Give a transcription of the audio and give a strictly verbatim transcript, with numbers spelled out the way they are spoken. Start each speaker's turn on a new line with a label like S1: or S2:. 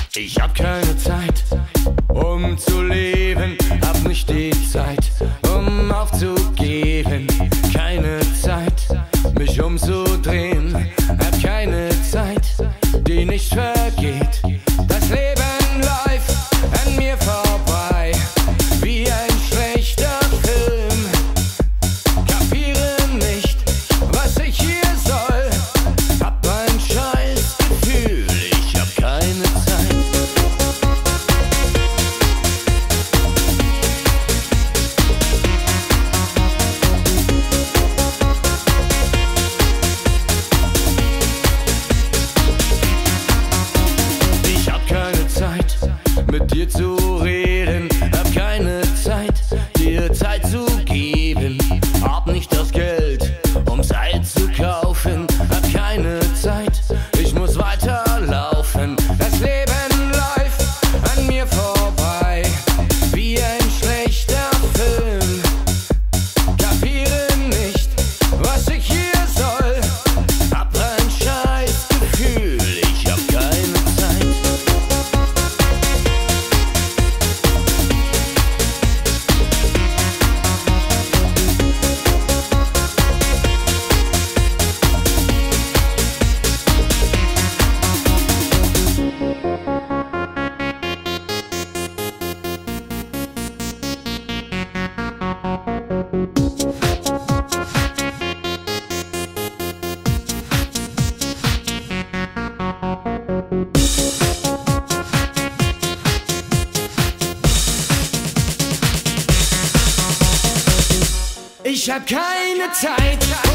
S1: Ich hab keine Zeit, um zu leben, hab nicht die Zeit, um aufzugeben. Keine Zeit, mich umzudrehen, hab keine Zeit, die nicht vergeht. Das Leben läuft an mir vorbei, wie ein schlechter Film. Kapiere nicht, was ich hier soll, hab ein scheiß Gefühl, ich hab keine Zeit. Ich hab keine Zeit, mit dir zu reden, hab keine Zeit, dir Zeit zu geben. Hab nicht das Geld, um Zeit zu kaufen, hab keine Zeit, ich muss weiterlaufen. Das Leben läuft an mir vorbei, wie ein schlechter Film. Kapiere nicht, was ich hier soll, hab ein scheiß Gefühl, ich hab keine Zeit. Ich hab keine Zeit.